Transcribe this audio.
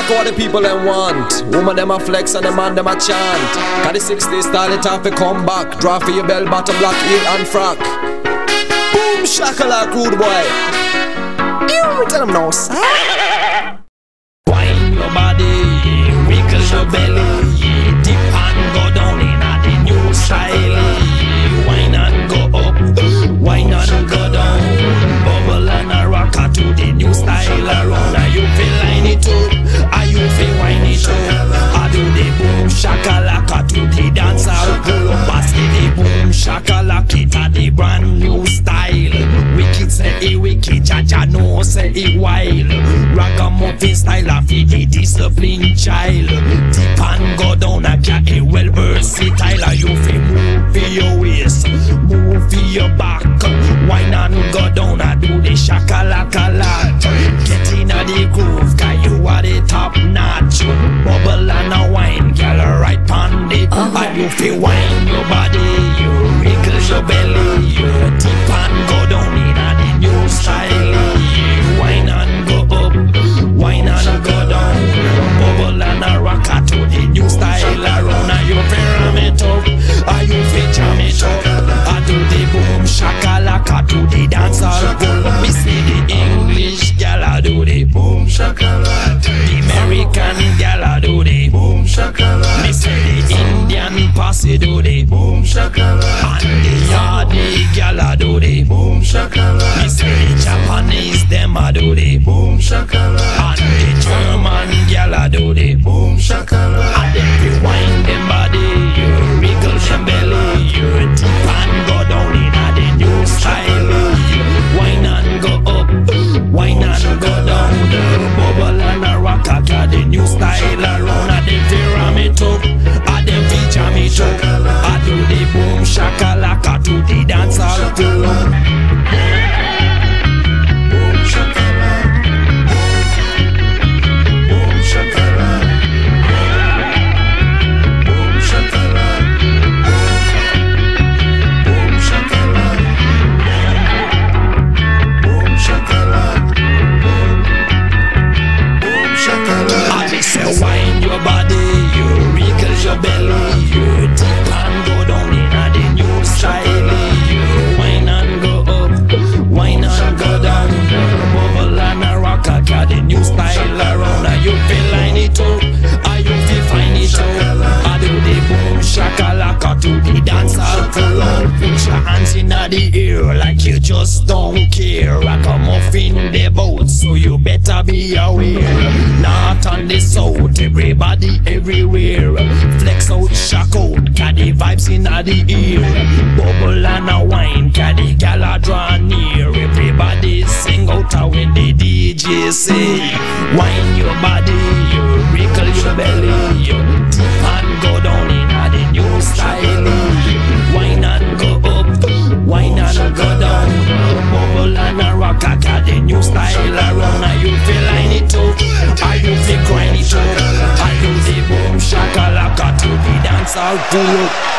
back what the people them want. Woman them a flex and the man them a chant. Cause the 60s style it have to come back. Draw for your bell bottom, black heel and frock. Boom shakalak rude boy. You tell them no sir. Wine your body, wiggle your belly, dip and go down in the new style. Wine and go up, wine and go down, bubble and a rocker to the new style around. Are you feel line it up? Are you feel wine it up? I do the boom shakalaka to the dancehall pull up, basket the boom shakalaka to the brand new style. Wicked say it wicked, Jaja no say it wild. Ragamuffin style of the disciplined child. Deep and go down a cat a well versatile. You feel move for your waist, move for your back. Wine and go down and do the shakalaka lot. Get in the groove, cause you are the top notch. Bubble and a wine, girl right on it. And you feel wine your body, you wiggle your belly. You deep and go down in the new style. Wine and go up, wine and go down, bubble and a rocker to the new style around. Are you feel ram it up? Are you feel jam it up? I do the boom shakalaka to the dancehall pull. Me see the English gal I do the boom shakalaka. The American gal I do the boom shakalaka. Me see the Indian posse do the boom shakalaka. And the Yardi gal I do the boom shakalaka. Me see the Japanese them I do the boom shakalaka. And the German gal I do the boom shakalaka. And if you wind them body, you wriggle them belly, you deep and go down in the new style. Wine and go up, wine and go down, bubble and a rocker to the new style around. And them fi ram it up, and them fi jam it up. I do the boom shakalaka to the dancehall pull up. Boom shakalaka, boom shakalaka, boom shakalaka, boom shakalaka, boom shakalaka, boom shakalaka. I say wine your body, you wriggle your belly, you deep and go down in the new style. You wine and go up, wine and go down, bubble and a rocker to the new style around. Are you feel line it up? Are you feel fine it up? I do the boom shakalaka to the dancehall pull up. Put your hands in the air like you just don't care. Ragamuffin the boat, so you better be aware. North and the south, everybody everywhere. Flex out, shock out, got the vibes in the ear. Bubble and a wine, got the gala draw near. Everybody sing out when the DJ say, wine your body, you wriggle your belly, you deep and go down in the new style. Wine and go up, wine and go down, bubble and a rocker to the new style around. Are you feel line it up? Are you feel grind it up? Are you the boom shakalaka to the dancehall pull up?